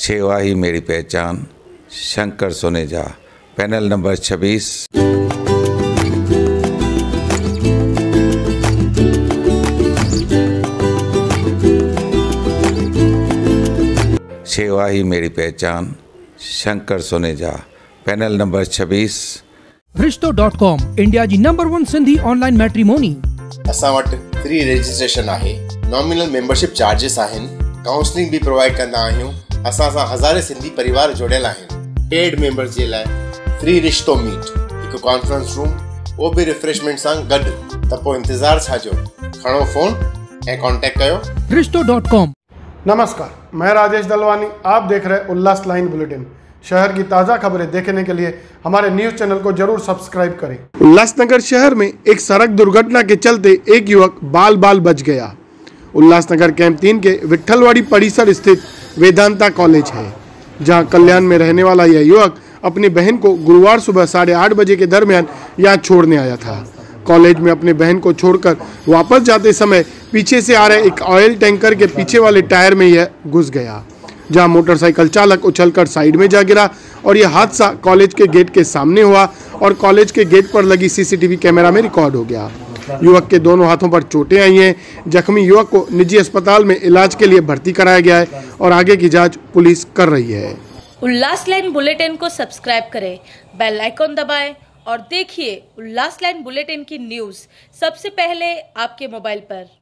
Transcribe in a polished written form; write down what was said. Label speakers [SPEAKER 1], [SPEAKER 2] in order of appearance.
[SPEAKER 1] सेवा ही मेरी पहचान, शंकर सोनेजा, पैनल नंबर 26। सेवा ही मेरी पहचान, शंकर सोनेजा, पैनल नंबर 26।
[SPEAKER 2] रिश्तो.com, इंडिया जी नंबर 1 सिंधी ऑनलाइन मैट्रिमोनी।
[SPEAKER 3] असां वटि फ्री रजिस्ट्रेशन आहे, नॉमिनल मेंबरशिप चार्जेस आहिनि, काउंसलिंग भी प्रोवाइड कंदा आहियूं। असां सां हज़ारे सिंधी परिवार जुड़ियल आहिनि। पेड मेंबर्स जे लाइ फ्री रिश्तो मीट, हिकु कॉन्फ्रेंस रूम, वो भी रिफ्रेशमेंट सां गॾु। त पोइ इंतज़ार छा जो, खणो फोन ऐं कॉन्टेक्ट कयो।
[SPEAKER 2] रिश्तो.com।
[SPEAKER 4] नमस्कार, मैं राजेश दलवानी, आप देख रहे उल्लास लाइन बुलेटिन। शहर की ताज़ा खबरें देखने के लिए हमारे न्यूज़ चैनल को जरूर सब्सक्राइब करें। उल्लासनगर शहर में एक सड़क दुर्घटना के चलते एक युवक बाल बाल बच गया। उल्लासनगर कैंप 3 के विट्ठलवाड़ी परिसर स्थित वेदांता कॉलेज है, जहां कल्याण में रहने वाला यह युवक अपनी बहन को गुरुवार सुबह 8:30 बजे के दरमियान यहाँ छोड़ने आया था। कॉलेज में अपनी बहन को छोड़कर वापस जाते समय पीछे से आ रहे एक ऑयल टैंकर के पीछे वाले टायर में यह घुस गया, जहां मोटरसाइकिल चालक उछलकर साइड में जा गिरा और यह हादसा कॉलेज के गेट के सामने हुआ और कॉलेज के गेट पर लगी सीसीटीवी कैमरा में रिकॉर्ड हो गया। युवक के दोनों हाथों पर चोटें आई हैं। जख्मी युवक को निजी अस्पताल में इलाज के लिए भर्ती कराया गया है और आगे की जांच पुलिस कर रही है।
[SPEAKER 5] उल्लास लाइन बुलेटिन को सब्सक्राइब करें, बेल आइकॉन दबाएं और देखिए उल्लास लाइन बुलेटिन की न्यूज़ सबसे पहले आपके मोबाइल पर।